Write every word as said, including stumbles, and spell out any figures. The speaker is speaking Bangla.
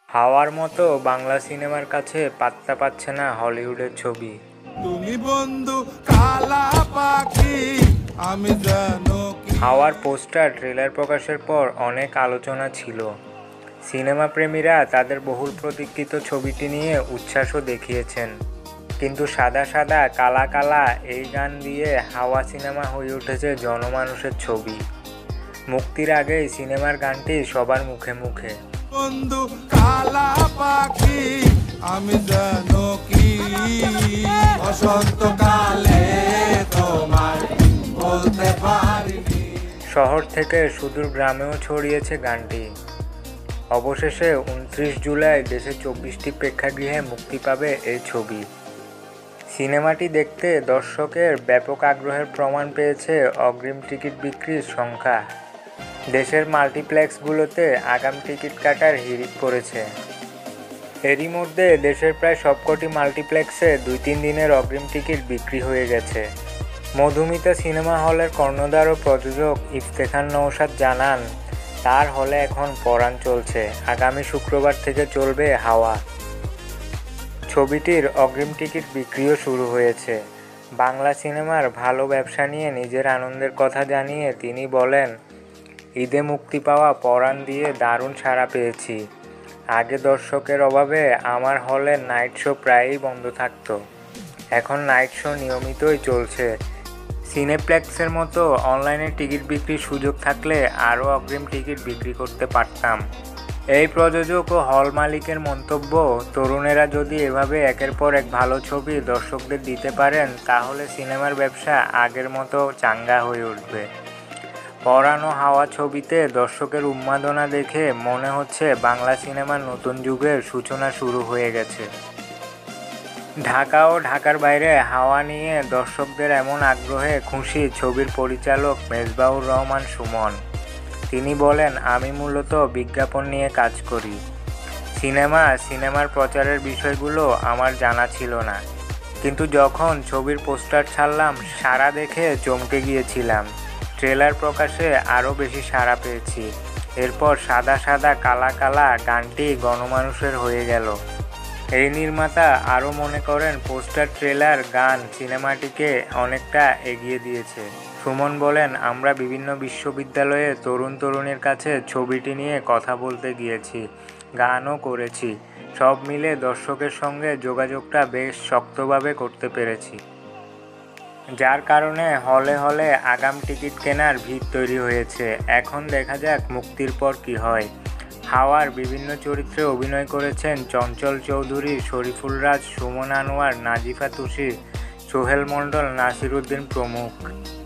হাওয়ার মতো বাংলা সিনেমার কাছে পাত্তা পাচ্ছে না হলিউডের ছবি। তুমি বন্ধু কালা পাখি, আমি জানো কি। হাওয়ার পোস্টার ট্রেলার প্রকাশের পর অনেক আলোচনা ছিল। সিনেমা প্রেমীরা তাদের বহুল প্রতীক্ষিত ছবিটি নিয়ে উচ্ছ্বাসও দেখিয়েছেন, কিন্তু সাদা সাদা কালা কালা এই গান দিয়ে হাওয়া সিনেমা হয়ে উঠেছে জনমানুষের ছবি। মুক্তির আগেই সিনেমার গানটি সবার মুখে মুখে। বন্ধু কালা পাখি, আমি জানো কি। বসন্তকালে তোমায় বলতে পারিনি। শহর থেকে সুদূর গ্রামেও ছড়িয়েছে গানটি। অবশেষে উনত্রিশ জুলাই দেশে চব্বিশটি প্রেক্ষাগৃহে মুক্তি পাবে এই ছবি। সিনেমাটি দেখতে দর্শকের ব্যাপক আগ্রহের প্রমাণ পেয়েছে অগ্রিম টিকিট বিক্রির সংখ্যা। দেশের মাল্টিপ্লেক্সগুলোতে আগাম টিকিট কাটার হিড়িক পড়েছে। এরই মধ্যে দেশের প্রায় সবকটি মাল্টিপ্লেক্সে দুই তিন দিনের অগ্রিম টিকিট বিক্রি হয়ে গেছে। মধুমিতা সিনেমা হলের কর্ণধার ও প্রযোজক ইফতেখার নওশাদ জানান, তার হলে এখন পরাণ চলছে। আগামী শুক্রবার থেকে চলবে হাওয়া। ছবিটির অগ্রিম টিকিট বিক্রিও শুরু হয়েছে। বাংলা সিনেমার ভালো ব্যবসা নিয়ে নিজের আনন্দের কথা জানিয়ে তিনি বলেন, ঈদে মুক্তি পাওয়া পরাণ দিয়ে দারুণ সাড়া পেয়েছি। আগে দর্শকের অভাবে আমার হলের নাইট শো প্রায়ই বন্ধ থাকতো, এখন নাইট শো নিয়মিতই চলছে। সিনেপ্লেক্সের মতো অনলাইনে টিকিট বিক্রির সুযোগ থাকলে আরও অগ্রিম টিকিট বিক্রি করতে পারতাম। এই প্রযোজক ও হল মালিকের মন্তব্য, তরুণেরা যদি এভাবে একের পর এক ভালো ছবি দর্শকদের দিতে পারেন তাহলে সিনেমার ব্যবসা আগের মতো চাঙ্গা হয়ে উঠবে। পরাণ ও হাওয়া ছবিতে দর্শকের উন্মাদনা দেখে মনে হচ্ছে বাংলা সিনেমার নতুন যুগের সূচনা শুরু হয়ে গেছে। ঢাকা ও ঢাকার বাইরে হাওয়া নিয়ে দর্শকদের এমন আগ্রহে খুশি ছবির পরিচালক মেজবাহুর রহমান সুমন। তিনি বলেন, আমি মূলত বিজ্ঞাপন নিয়ে কাজ করি। সিনেমা সিনেমার প্রচারের বিষয়গুলো আমার জানা ছিল না, কিন্তু যখন ছবির পোস্টার ছাড়লাম সাড়া দেখে চমকে গিয়েছিলাম। ট্রেলার প্রকাশে আরও বেশি সাড়া পেয়েছি। এরপর সাদা সাদা কালা কালা গানটি গণমানুষের হয়ে গেল। এই নির্মাতা আরও মনে করেন, পোস্টার ট্রেলার গান সিনেমাটিকে অনেকটা এগিয়ে দিয়েছে। সুমন বলেন, আমরা বিভিন্ন বিশ্ববিদ্যালয়ে তরুণ তরুণীর কাছে ছবিটি নিয়ে কথা বলতে গিয়েছি, গানও করেছি। সব মিলে দর্শকের সঙ্গে যোগাযোগটা বেশ শক্তভাবে করতে পেরেছি, যার কারণে হলে হলে আগাম টিকিট কেনার ভিড় তৈরি হয়েছে। এখন দেখা যাক মুক্তির পর কী হয়। হাওয়ার বিভিন্ন চরিত্রে অভিনয় করেছেন চঞ্চল চৌধুরী, শরীফুল রাজ, সুমন আনোয়ার, নাজিফা তুষি, সোহেল মণ্ডল, নাসির উদ্দিন প্রমুখ।